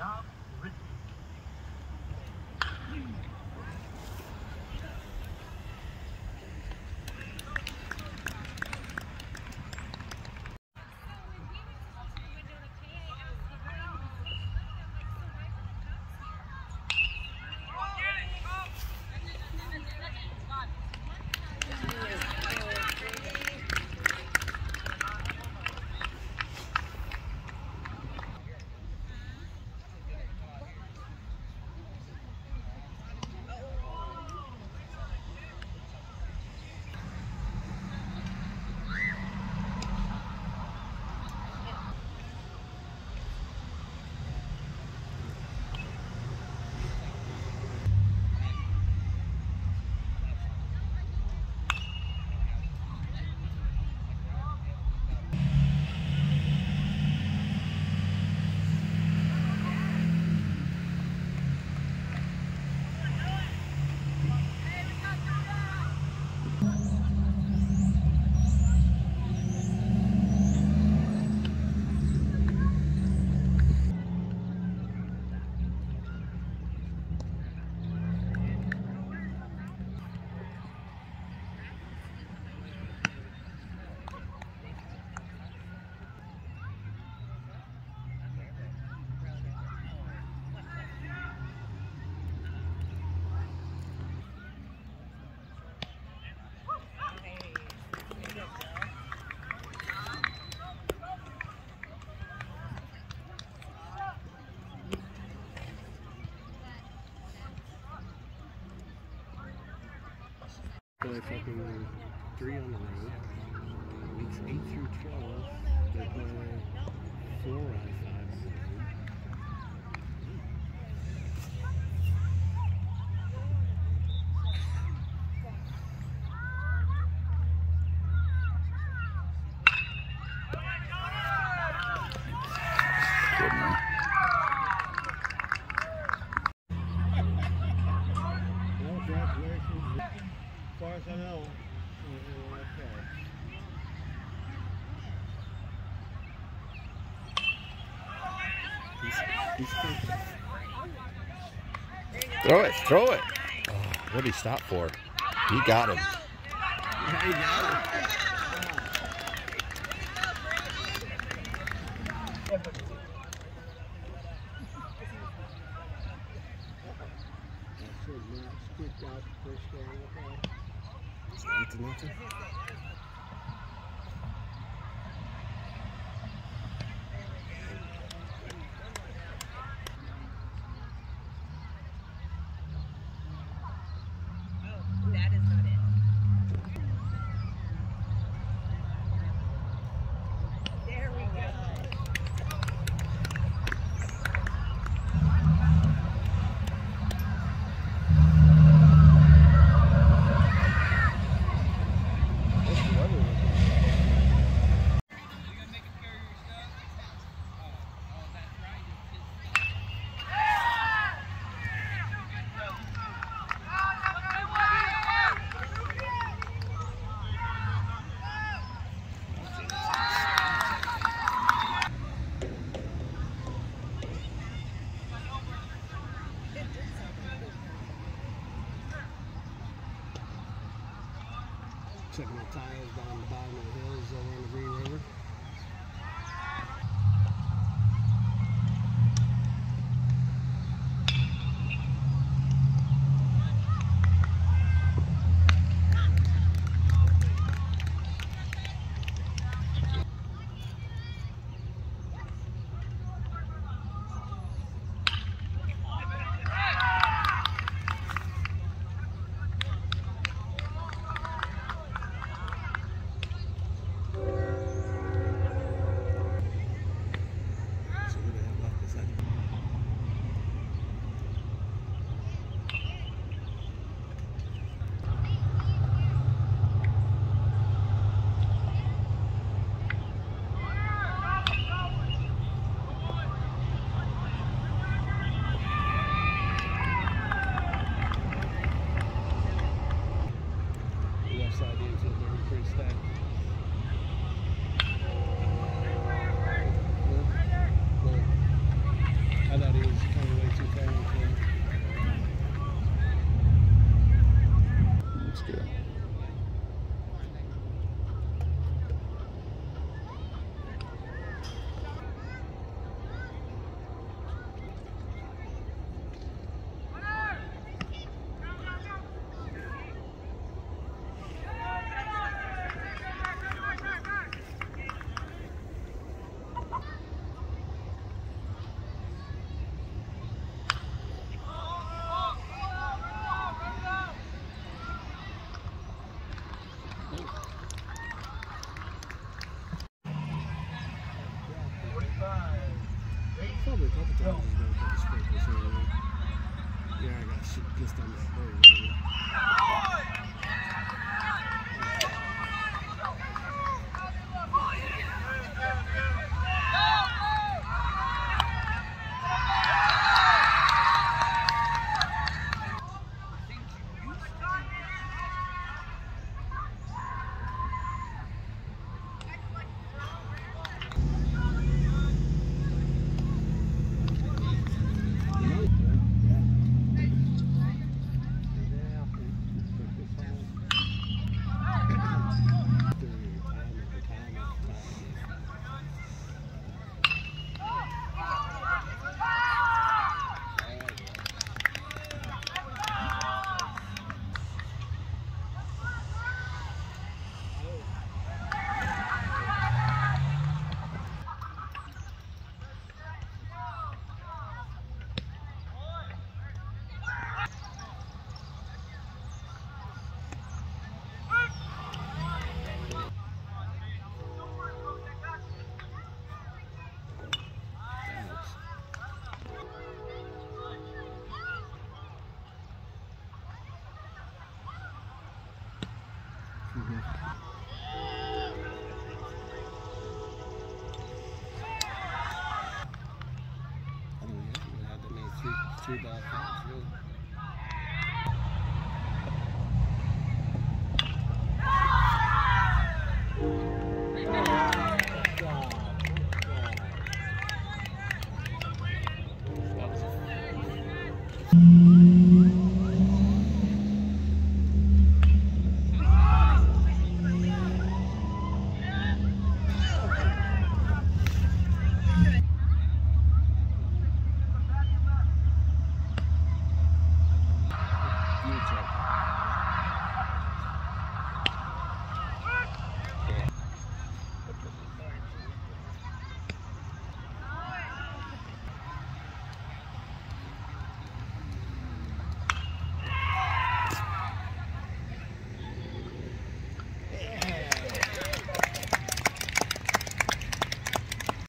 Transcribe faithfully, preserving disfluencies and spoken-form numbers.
Play fucking three on the road. Weeks eight through twelve, they play four out of five on the road. Good man. Well, congratulations. As far as I know, we're okay. He's, he's Throw it, throw it. Oh, what did he stop for? He got him. Yeah, he got it. Eight to nothing. That is not it. There we go. Checking the tires down the bottom of the hills over on the Green River. told me a couple times he's going to put the sprinkler in. Yeah, I got shit pissed on that bird. Mm-hmm. Oh yeah, you had that many three, three ball fouls, really. Mm-hmm.